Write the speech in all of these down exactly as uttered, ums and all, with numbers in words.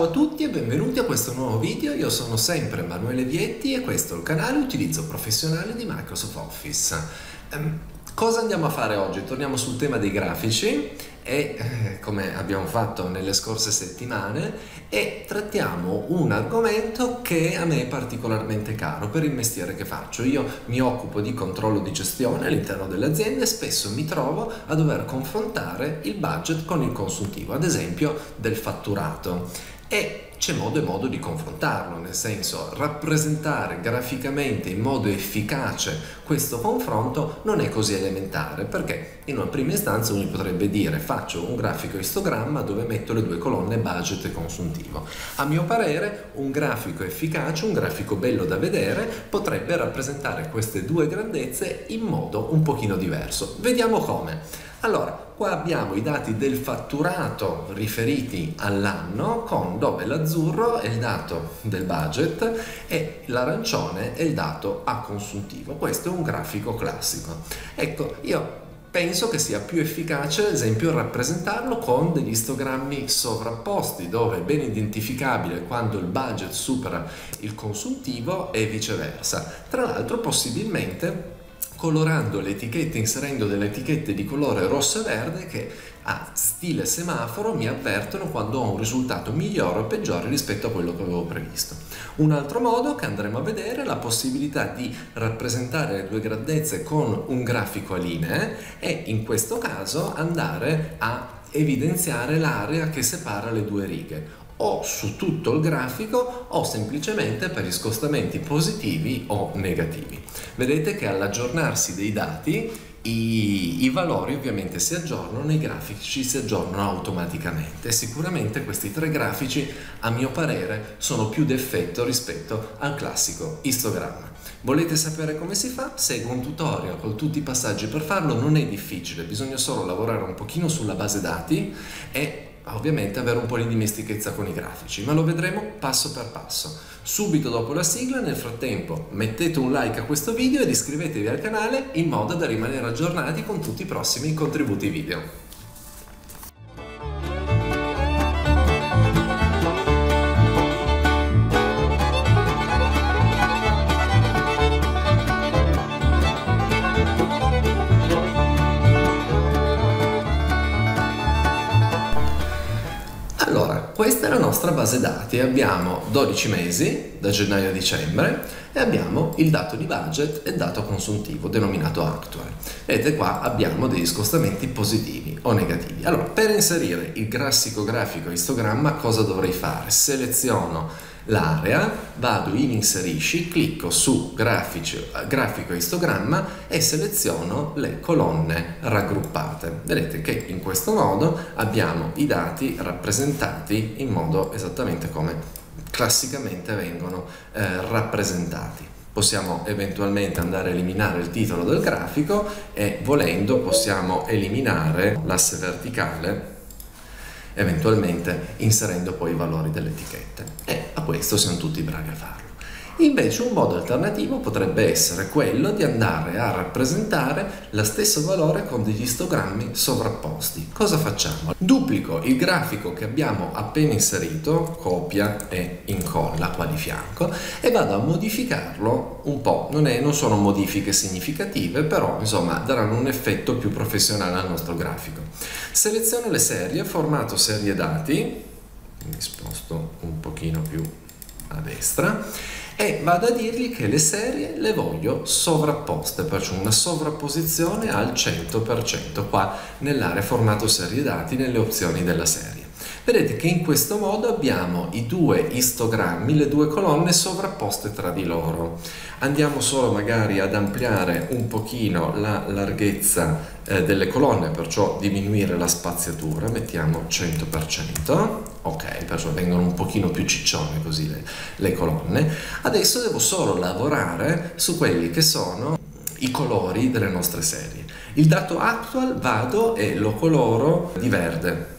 Ciao a tutti e benvenuti a questo nuovo video. Io sono sempre Emanuele Vietti e questo è il canale Utilizzo Professionale di Microsoft Office. Um, cosa andiamo a fare oggi? Torniamo sul tema dei grafici e eh, come abbiamo fatto nelle scorse settimane e trattiamo un argomento che a me è particolarmente caro per il mestiere che faccio. Io mi occupo di controllo di gestione all'interno delle aziende e spesso mi trovo a dover confrontare il budget con il consuntivo, ad esempio del fatturato. E c'è modo e modo di confrontarlo, nel senso rappresentare graficamente in modo efficace questo confronto non è così elementare, perché in una prima istanza uno potrebbe dire faccio un grafico istogramma dove metto le due colonne budget e consuntivo. A mio parere un grafico efficace, un grafico bello da vedere potrebbe rappresentare queste due grandezze in modo un pochino diverso. Vediamo come. Allora, qua abbiamo i dati del fatturato riferiti all'anno, con dove l'azzurro è il dato del budget e l'arancione è il dato a consuntivo. Questo è un grafico classico. Ecco, io penso che sia più efficace, ad esempio, rappresentarlo con degli istogrammi sovrapposti, dove è ben identificabile quando il budget supera il consuntivo e viceversa. Tra l'altro, possibilmente colorando le etichette, inserendo delle etichette di colore rosso e verde che a stile semaforo mi avvertono quando ho un risultato migliore o peggiore rispetto a quello che avevo previsto. Un altro modo che andremo a vedere è la possibilità di rappresentare le due grandezze con un grafico a linee e in questo caso andare a evidenziare l'area che separa le due righe, o su tutto il grafico o semplicemente per gli scostamenti positivi o negativi. Vedete che all'aggiornarsi dei dati i, i valori ovviamente si aggiornano, i grafici si aggiornano automaticamente. Sicuramente questi tre grafici a mio parere sono più d'effetto rispetto al classico istogramma. Volete sapere come si fa? Seguo un tutorial con tutti i passaggi per farlo, non è difficile, bisogna solo lavorare un pochino sulla base dati e ovviamente avere un po' di dimestichezza con i grafici, ma lo vedremo passo per passo. Subito dopo la sigla, nel frattempo mettete un like a questo video ed iscrivetevi al canale in modo da rimanere aggiornati con tutti i prossimi contributi video. Questa è la nostra base dati, abbiamo dodici mesi, da gennaio a dicembre, e abbiamo il dato di budget e il dato consuntivo, denominato actual. Vedete qua abbiamo degli scostamenti positivi o negativi. Allora, per inserire il classico grafico istogramma cosa dovrei fare? Seleziono l'area, vado in inserisci, clicco su grafici, grafico istogramma e seleziono le colonne raggruppate. Vedete che in questo modo abbiamo i dati rappresentati in modo esattamente come classicamente vengono eh, rappresentati. Possiamo eventualmente andare a eliminare il titolo del grafico e volendo possiamo eliminare l'asse verticale, eventualmente inserendo poi i valori delle etichette, e a questo siamo tutti bravi a farlo. Invece un modo alternativo potrebbe essere quello di andare a rappresentare lo stesso valore con degli istogrammi sovrapposti. Cosa facciamo? Duplico il grafico che abbiamo appena inserito, copia e incolla qua di fianco, e vado a modificarlo un po'. Non, è, non sono modifiche significative, però insomma daranno un effetto più professionale al nostro grafico. Seleziono le serie, formato serie dati, mi sposto un pochino più a destra, e vado a dirgli che le serie le voglio sovrapposte, perciò una sovrapposizione al cento per cento qua nell'area formato serie dati nelle opzioni della serie. Vedete che in questo modo abbiamo i due istogrammi, le due colonne sovrapposte tra di loro. Andiamo solo magari ad ampliare un pochino la larghezza eh, delle colonne, perciò diminuire la spaziatura, mettiamo cento per cento, ok, perciò vengono un pochino più ciccione così le, le colonne. Adesso devo solo lavorare su quelli che sono i colori delle nostre serie. Il dato actual vado e lo coloro di verde.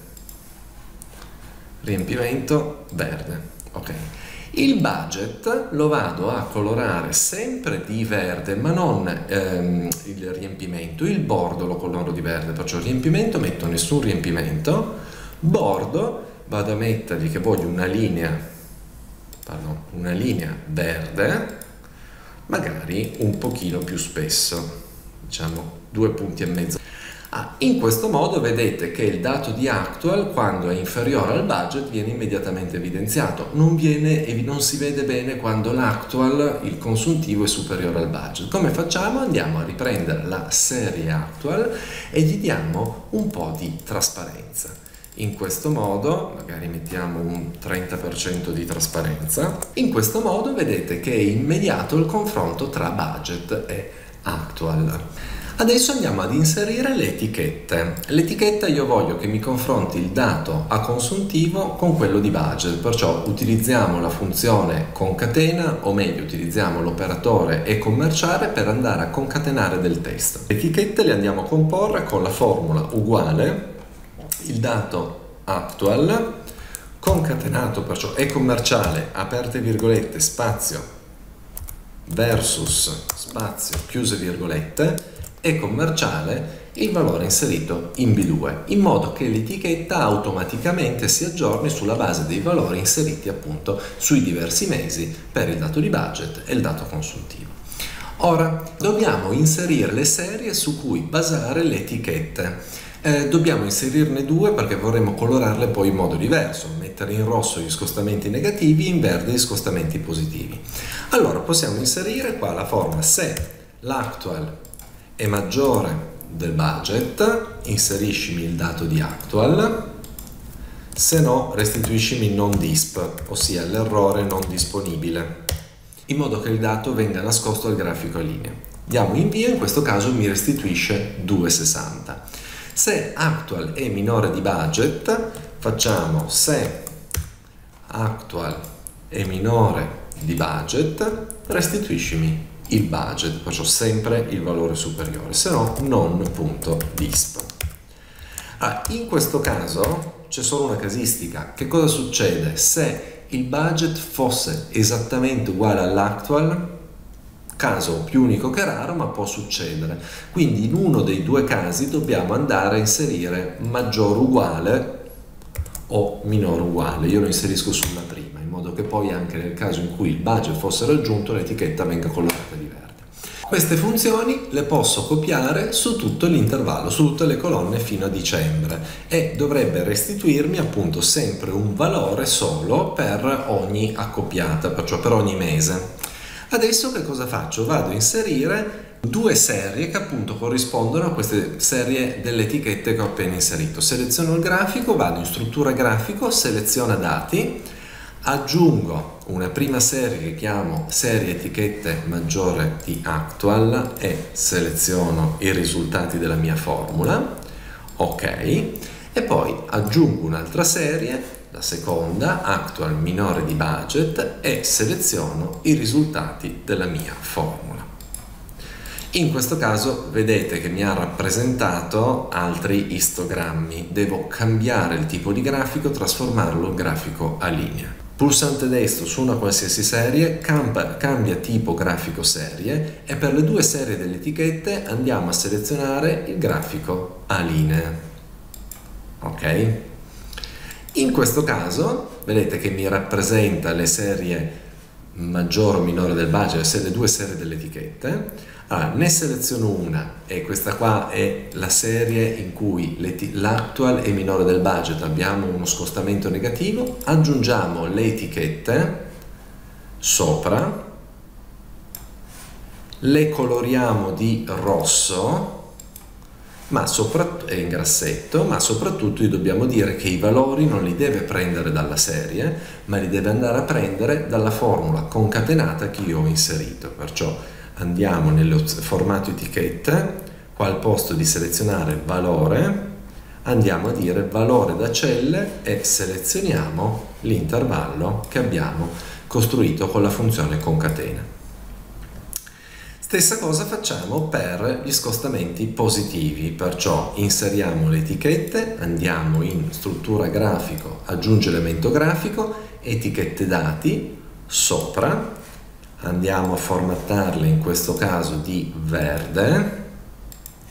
Riempimento verde, ok. Il budget lo vado a colorare sempre di verde, ma non ehm, il riempimento, il bordo lo coloro di verde, perciò riempimento metto nessun riempimento, bordo vado a mettergli che voglio una linea, pardon, una linea verde, magari un pochino più spesso, diciamo due punti e mezzo. Ah, in questo modo vedete che il dato di actual, quando è inferiore al budget, viene immediatamente evidenziato. Non, viene, non si vede bene quando l'actual, il consuntivo, è superiore al budget. Come facciamo? Andiamo a riprendere la serie actual e gli diamo un po' di trasparenza. In questo modo, magari mettiamo un trenta per cento di trasparenza, in questo modo vedete che è immediato il confronto tra budget e actual. Adesso andiamo ad inserire le etichette. L'etichetta io voglio che mi confronti il dato a consuntivo con quello di budget, perciò utilizziamo la funzione concatena, o meglio utilizziamo l'operatore e commerciale per andare a concatenare del testo. Le etichette le andiamo a comporre con la formula uguale il dato actual concatenato, perciò è commerciale, aperte virgolette, spazio versus spazio chiuse virgolette, e commerciale il valore inserito in B due, in modo che l'etichetta automaticamente si aggiorni sulla base dei valori inseriti appunto sui diversi mesi per il dato di budget e il dato consuntivo. Ora dobbiamo inserire le serie su cui basare le etichette. Eh, dobbiamo inserirne due perché vorremmo colorarle poi in modo diverso, mettere in rosso gli scostamenti negativi e in verde gli scostamenti positivi. Allora possiamo inserire qua la forma: se l'actual è maggiore del budget, inseriscimi il dato di actual, se no restituiscimi non disp, ossia l'errore non disponibile, in modo che il dato venga nascosto al grafico a linea. Diamo invio, in questo caso mi restituisce due virgola sessanta. Se actual è minore di budget, facciamo se actual è minore di budget, restituiscimi il budget, perciò sempre il valore superiore, se no non.disp. Ah, in questo caso c'è solo una casistica. Che cosa succede? Se il budget fosse esattamente uguale all'actual, caso più unico che raro, ma può succedere, quindi in uno dei due casi dobbiamo andare a inserire maggiore uguale o minore uguale. Io lo inserisco sulla prima, in modo che poi anche nel caso in cui il budget fosse raggiunto l'etichetta venga colorata di verde. Queste funzioni le posso copiare su tutto l'intervallo, su tutte le colonne fino a dicembre, e dovrebbe restituirmi appunto sempre un valore solo per ogni accoppiata, perciò per ogni mese. Adesso che cosa faccio? Vado a inserire due serie che appunto corrispondono a queste serie delle etichette che ho appena inserito. Seleziono il grafico, vado in struttura grafico, seleziona dati, aggiungo una prima serie che chiamo serie etichette maggiore di actual e seleziono i risultati della mia formula, ok, e poi aggiungo un'altra serie, la seconda, actual minore di budget, e seleziono i risultati della mia formula. In questo caso vedete che mi ha rappresentato altri istogrammi. Devo cambiare il tipo di grafico, trasformarlo in grafico a linea. Pulsante destro su una qualsiasi serie, cambia, cambia tipo grafico serie, e per le due serie delle etichette andiamo a selezionare il grafico a linea. Ok? In questo caso vedete che mi rappresenta le serie maggiore o minore del budget, le due serie delle etichette. Allora, ne seleziono una, e questa qua è la serie in cui l'actual è minore del budget, abbiamo uno scostamento negativo, aggiungiamo le etichette sopra, le coloriamo di rosso, ma soprattutto è in grassetto, ma soprattutto gli dobbiamo dire che i valori non li deve prendere dalla serie, ma li deve andare a prendere dalla formula concatenata che io ho inserito. Perciò andiamo nel formato etichette, qua al posto di selezionare valore andiamo a dire valore da celle e selezioniamo l'intervallo che abbiamo costruito con la funzione concatena. Stessa cosa facciamo per gli scostamenti positivi, perciò inseriamo le etichette, andiamo in struttura grafico, aggiungi elemento grafico, etichette dati, sopra, andiamo a formattarle in questo caso di verde,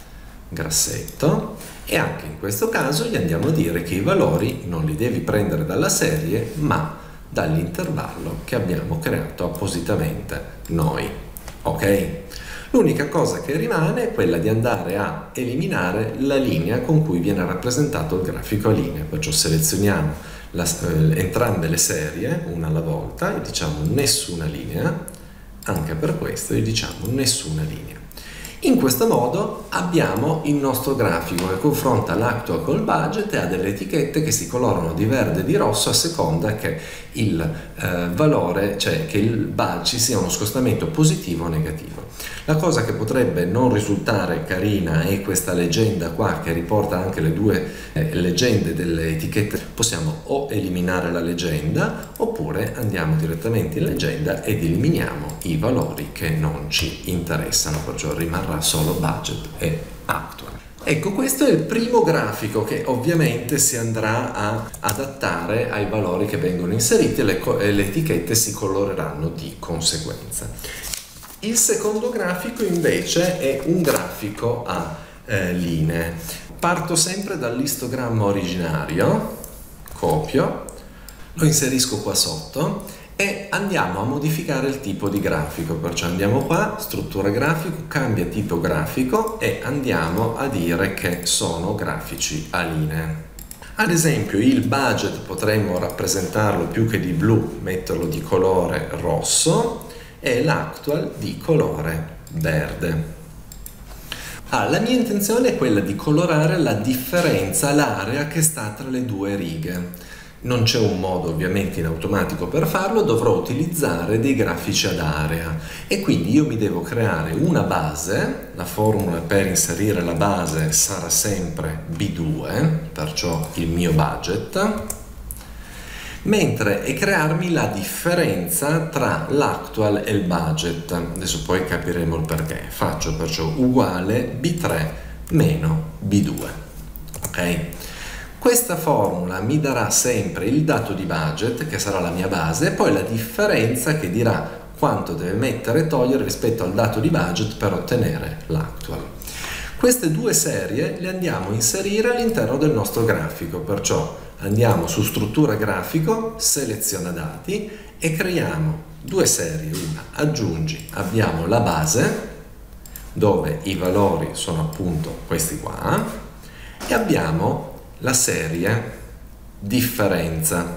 grassetto, e anche in questo caso gli andiamo a dire che i valori non li devi prendere dalla serie ma dall'intervallo che abbiamo creato appositamente noi, ok? L'unica cosa che rimane è quella di andare a eliminare la linea con cui viene rappresentato il grafico a linea, perciò selezioniamo la, eh, entrambe le serie una alla volta e diciamo nessuna linea, anche per questo gli diciamo nessuna linea. In questo modo abbiamo il nostro grafico che confronta l'actual col budget e ha delle etichette che si colorano di verde e di rosso a seconda che il eh, valore, cioè che il budget ci sia uno scostamento positivo o negativo. La cosa che potrebbe non risultare carina è questa leggenda qua che riporta anche le due eh, leggende delle etichette. Possiamo o eliminare la leggenda oppure andiamo direttamente in leggenda ed eliminiamo i valori che non ci interessano, perciò rimarrà solo budget e actual. Ecco, questo è il primo grafico che ovviamente si andrà a adattare ai valori che vengono inseriti e le, e le etichette si coloreranno di conseguenza. Il secondo grafico invece è un grafico a eh, linee. Parto sempre dall'istogramma originario, copio, lo inserisco qua sotto e andiamo a modificare il tipo di grafico, perciò andiamo qua, struttura grafico, cambia tipo grafico e andiamo a dire che sono grafici a linee. Ad esempio il budget potremmo rappresentarlo più che di blu, metterlo di colore rosso e l'actual di colore verde. Ah, la mia intenzione è quella di colorare la differenza, l'area che sta tra le due righe. Non c'è un modo ovviamente in automatico per farlo, dovrò utilizzare dei grafici ad area e quindi io mi devo creare una base, la formula per inserire la base sarà sempre B due, perciò il mio budget, mentre e crearmi la differenza tra l'actual e il budget. Adesso poi capiremo il perché. Faccio perciò uguale B tre meno B due, ok? Questa formula mi darà sempre il dato di budget, che sarà la mia base, e poi la differenza che dirà quanto deve mettere e togliere rispetto al dato di budget per ottenere l'actual. Queste due serie le andiamo a inserire all'interno del nostro grafico, perciò andiamo su struttura grafico, seleziona dati e creiamo due serie. Una, aggiungi, abbiamo la base, dove i valori sono appunto questi qua, e abbiamo la serie differenza,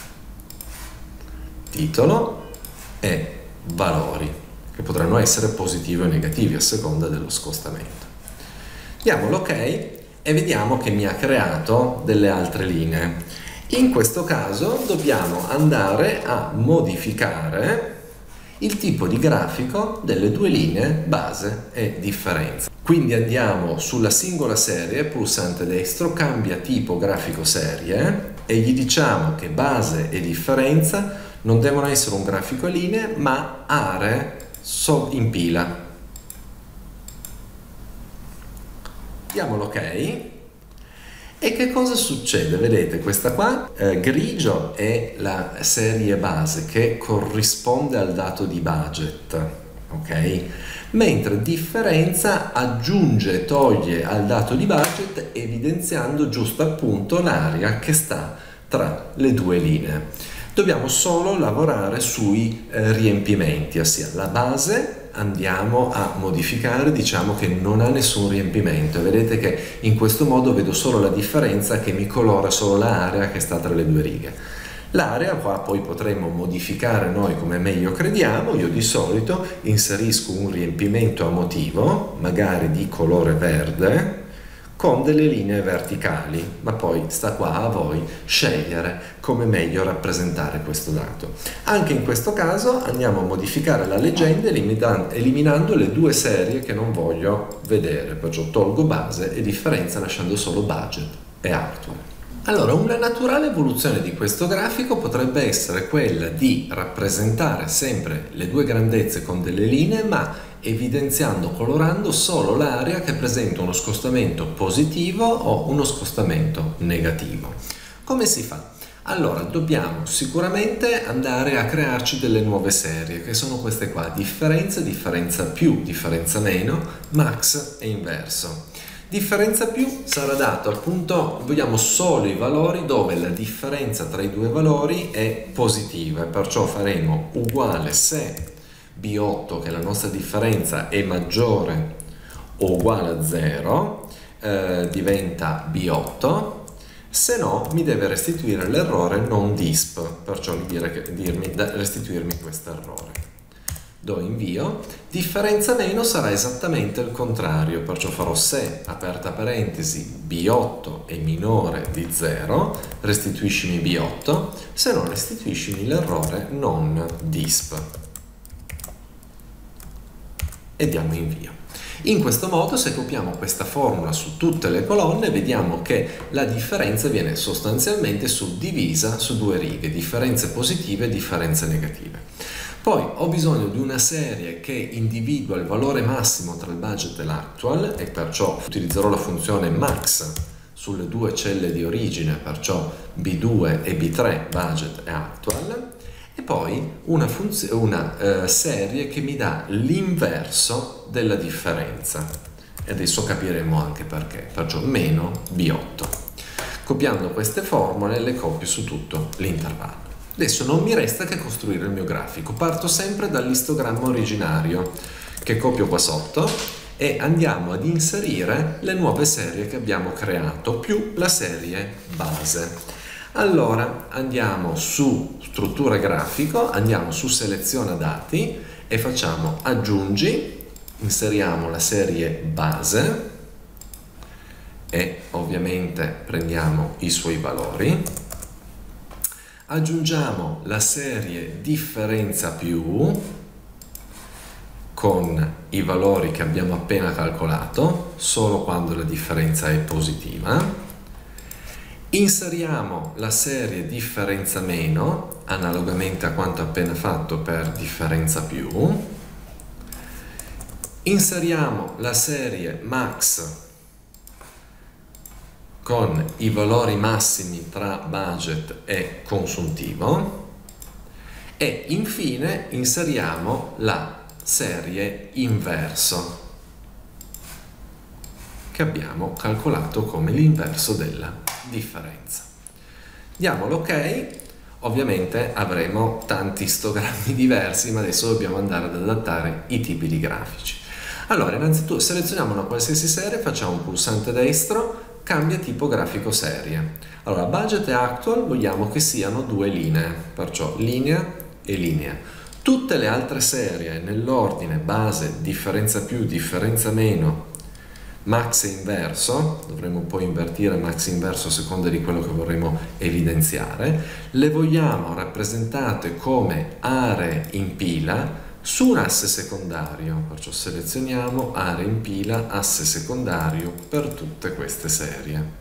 titolo e valori, che potranno essere positivi o negativi a seconda dello scostamento. Diamo l'ok e vediamo che mi ha creato delle altre linee. In questo caso dobbiamo andare a modificare il tipo di grafico delle due linee base e differenza. Quindi andiamo sulla singola serie, pulsante destro, cambia tipo grafico serie e gli diciamo che base e differenza non devono essere un grafico a linee ma aree in pila. Diamo l'ok e che cosa succede? Vedete questa qua, eh, grigio è la serie base che corrisponde al dato di budget, ok? Mentre differenza aggiunge e toglie al dato di budget evidenziando giusto appunto l'area che sta tra le due linee. Dobbiamo solo lavorare sui eh, riempimenti, ossia la base andiamo a modificare, diciamo che non ha nessun riempimento e vedete che in questo modo vedo solo la differenza che mi colora solo l'area che sta tra le due righe. L'area qua poi potremmo modificare noi come meglio crediamo. Io di solito inserisco un riempimento a motivo, magari di colore verde, con delle linee verticali, ma poi sta qua a voi scegliere come meglio rappresentare questo dato. Anche in questo caso andiamo a modificare la legenda eliminando le due serie che non voglio vedere, perciò tolgo base e differenza lasciando solo budget e actual. Allora, una naturale evoluzione di questo grafico potrebbe essere quella di rappresentare sempre le due grandezze con delle linee, ma evidenziando, colorando solo l'area che presenta uno scostamento positivo o uno scostamento negativo. Come si fa? Allora, dobbiamo sicuramente andare a crearci delle nuove serie, che sono queste qua: differenza, differenza più, differenza meno, max e inverso. Differenza più sarà dato appunto, vogliamo solo i valori dove la differenza tra i due valori è positiva, perciò faremo uguale se B otto, che è la nostra differenza, è maggiore o uguale a zero, eh, diventa B otto, se no mi deve restituire l'errore non disp, perciò dire che, dirmi, restituirmi questo errore. Do invio, differenza meno sarà esattamente il contrario, perciò farò se, aperta parentesi, B otto è minore di zero, restituiscimi B otto, se no restituiscimi l'errore non disp. E diamo invio. In questo modo, se copiamo questa formula su tutte le colonne, vediamo che la differenza viene sostanzialmente suddivisa su due righe, differenze positive e differenze negative. Poi ho bisogno di una serie che individua il valore massimo tra il budget e l'actual e perciò utilizzerò la funzione max sulle due celle di origine, perciò B due e B tre, budget e actual, e poi una, una eh, serie che mi dà l'inverso della differenza. E adesso capiremo anche perché, perciò meno B otto. Copiando queste formule le copio su tutto l'intervallo. Adesso non mi resta che costruire il mio grafico. Parto sempre dall'istogramma originario che copio qua sotto e andiamo ad inserire le nuove serie che abbiamo creato più la serie base. Allora andiamo su struttura grafico, andiamo su seleziona dati e facciamo aggiungi, inseriamo la serie base e ovviamente prendiamo i suoi valori. Aggiungiamo la serie differenza più con i valori che abbiamo appena calcolato, solo quando la differenza è positiva. Inseriamo la serie differenza meno, analogamente a quanto appena fatto per differenza più. Inseriamo la serie max con i valori massimi tra budget e consuntivo e infine inseriamo la serie inverso che abbiamo calcolato come l'inverso della differenza. Diamo l'ok, ovviamente avremo tanti istogrammi diversi, ma adesso dobbiamo andare ad adattare i tipi di grafici. Allora, innanzitutto selezioniamo una qualsiasi serie, facciamo un pulsante destro, cambia tipo grafico serie. Allora, budget e actual vogliamo che siano due linee, perciò linea e linea. Tutte le altre serie nell'ordine base, differenza più, differenza meno, max e inverso, dovremo poi invertire max e inverso a seconda di quello che vorremmo evidenziare, le vogliamo rappresentate come aree in pila su un asse secondario, perciò selezioniamo aree in pila, asse secondario per tutte queste serie.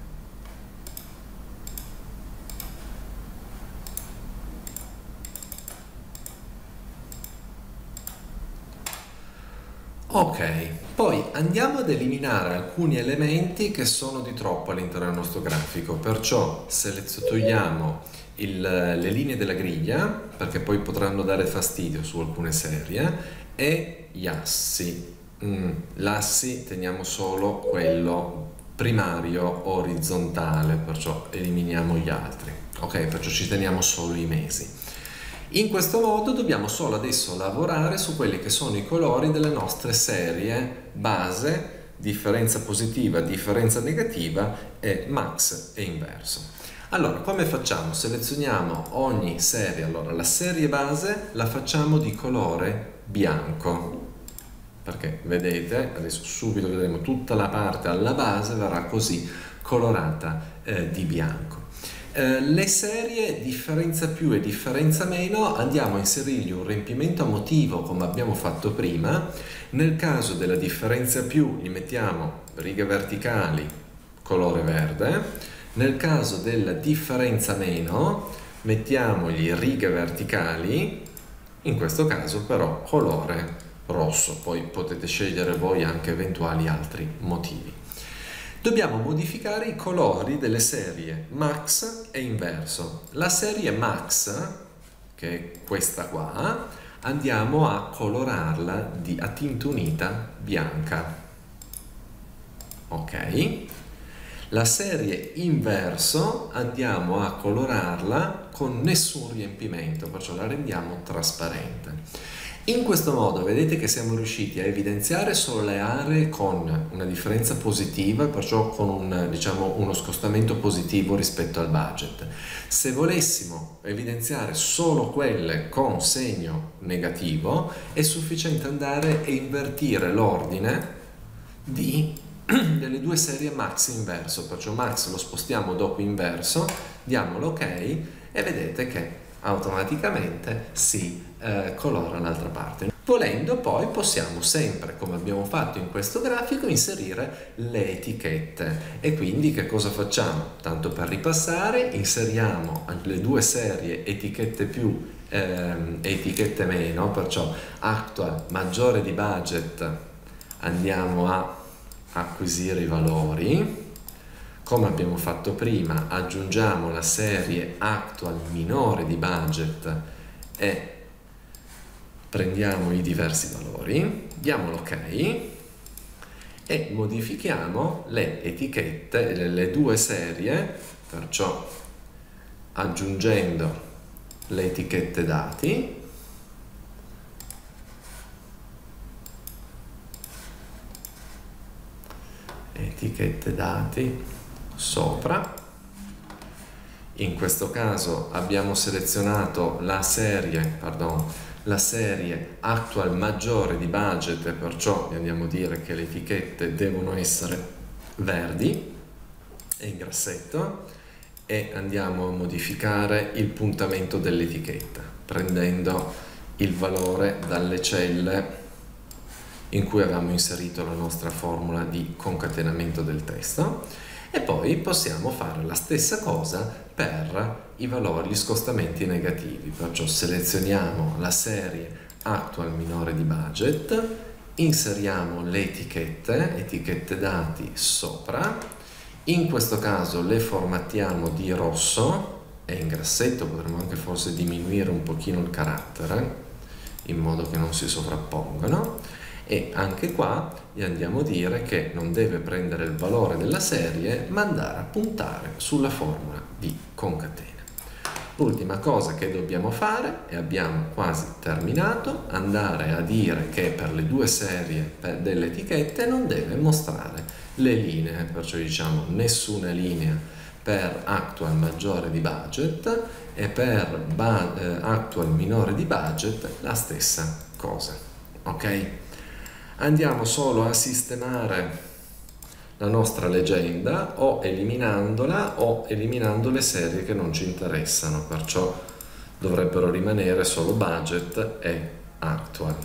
Ok, poi andiamo ad eliminare alcuni elementi che sono di troppo all'interno del nostro grafico, perciò togliamo il, le linee della griglia, perché poi potranno dare fastidio su alcune serie, e gli assi. Mm, l'assi teniamo solo quello primario orizzontale, perciò eliminiamo gli altri. Ok, perciò ci teniamo solo i mesi. In questo modo dobbiamo solo adesso lavorare su quelli che sono i colori delle nostre serie base, differenza positiva, differenza negativa e max e inverso. Allora, come facciamo? Selezioniamo ogni serie. Allora, la serie base la facciamo di colore bianco, perché vedete, adesso subito vedremo tutta la parte alla base verrà così colorata eh, di bianco. Eh, le serie differenza più e differenza meno andiamo a inserirgli un riempimento a motivo come abbiamo fatto prima. Nel caso della differenza più gli mettiamo righe verticali colore verde, nel caso della differenza meno mettiamogli righe verticali, in questo caso però colore rosso, poi potete scegliere voi anche eventuali altri motivi. Dobbiamo modificare i colori delle serie max e inverso. La serie max, che è questa qua, andiamo a colorarla di, a tinta unita bianca. ok? La serie inverso andiamo a colorarla con nessun riempimento, perciò la rendiamo trasparente. In questo modo vedete che siamo riusciti a evidenziare solo le aree con una differenza positiva, perciò con un, diciamo, uno scostamento positivo rispetto al budget. Se volessimo evidenziare solo quelle con segno negativo, è sufficiente andare e invertire l'ordine di delle due serie max inverso, perciò max lo spostiamo dopo inverso, diamo l'ok e vedete che automaticamente si eh, colora l'altra parte. Volendo poi possiamo sempre, come abbiamo fatto in questo grafico, inserire le etichette. E quindi che cosa facciamo? Tanto per ripassare, inseriamo le due serie etichette più ehm, e etichette meno, perciò actual maggiore di budget andiamo a acquisire i valori. Come abbiamo fatto prima, aggiungiamo la serie actual minore di budget e prendiamo i diversi valori, diamo l'ok e modifichiamo le etichette, le due serie, perciò aggiungendo le etichette dati, etichette dati sopra. In questo caso abbiamo selezionato la serie, pardon, la serie actual maggiore di budget, e perciò andiamo a dire che le etichette devono essere verdi e in grassetto, e andiamo a modificare il puntamento dell'etichetta prendendo il valore dalle celle in cui avevamo inserito la nostra formula di concatenamento del testo. E poi possiamo fare la stessa cosa per i valori, gli scostamenti negativi, perciò selezioniamo la serie actual minore di budget, inseriamo le etichette, etichette dati sopra, in questo caso le formattiamo di rosso e in grassetto, potremmo anche forse diminuire un pochino il carattere in modo che non si sovrappongano. E anche qua gli andiamo a dire che non deve prendere il valore della serie ma andare a puntare sulla formula di concatena. L'ultima cosa che dobbiamo fare, e abbiamo quasi terminato, andare a dire che per le due serie delle etichette non deve mostrare le linee, perciò diciamo nessuna linea per actual maggiore di budget e per actual minore di budget la stessa cosa, ok? Andiamo solo a sistemare la nostra legenda o eliminandola o eliminando le serie che non ci interessano, perciò dovrebbero rimanere solo budget e actual.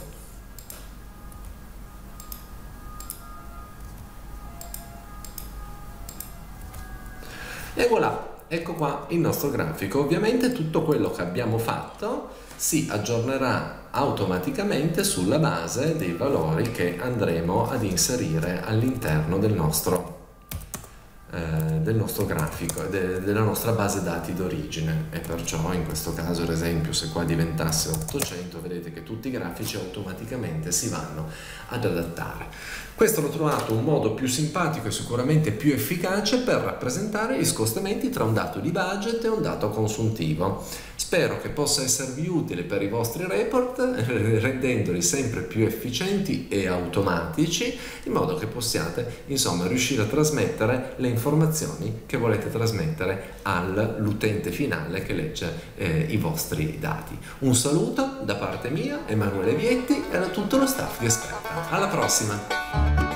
E voilà, ecco qua il nostro grafico. Ovviamente tutto quello che abbiamo fatto si aggiornerà automaticamente sulla base dei valori che andremo ad inserire all'interno del nostro, eh, del nostro grafico, de, della nostra base dati d'origine. E perciò in questo caso, ad esempio, se qua diventasse ottocento, vedete che tutti i grafici automaticamente si vanno ad adattare. Questo l'ho trovato un modo più simpatico e sicuramente più efficace per rappresentare gli scostamenti tra un dato di budget e un dato consuntivo. Spero che possa esservi utile per i vostri report, rendendoli sempre più efficienti e automatici, in modo che possiate, insomma, riuscire a trasmettere le informazioni che volete trasmettere all'utente finale che legge eh, i vostri dati. Un saluto da parte mia, Emanuele Vietti, e da tutto lo staff di Esperta. Alla prossima!